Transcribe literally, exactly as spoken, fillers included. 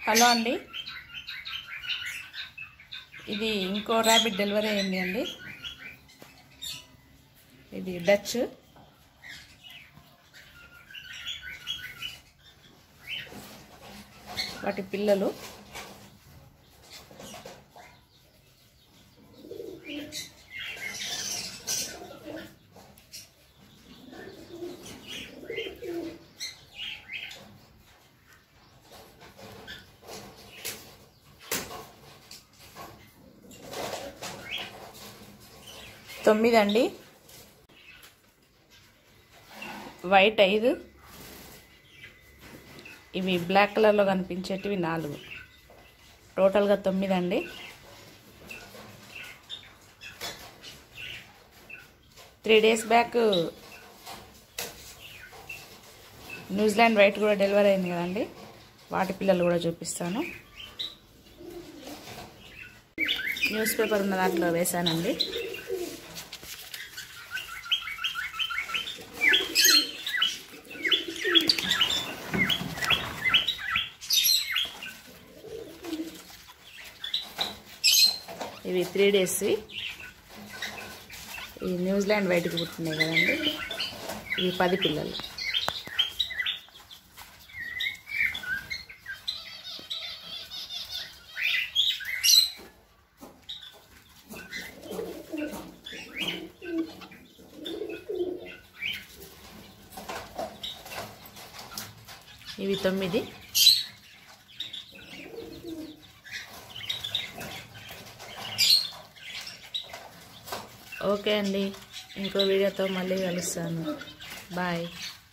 Hello అండి, ఇది ఇంకో ర్యాబిట్ డెలివరీ అయింది అండి. ఇది డచ్. వాటి పిల్లలు తొమ్మిది అండి, వైట్ ఐదు, ఇవి బ్లాక్ కలర్లో కనిపించేటివి నాలుగు, టోటల్గా తొమ్మిది అండి. Three days back New Zealand white కూడా డెలివరీ అయింది కదండి, వాటి పిల్లలు కూడా చూపిస్తాను. న్యూస్ పేపర్ ఉన్న దాంట్లో వేశానండి. ఇవి త్రీ డేస్ ఈ న్యూజిలాండ్ వైట్కి పుట్టినాయి కదండి, ఇవి పది పిల్లలు. ఇవి తొమ్మిది. ఓకే అండి, ఇంకో వీడియోతో మళ్ళీ కలుస్తాను. బాయ్.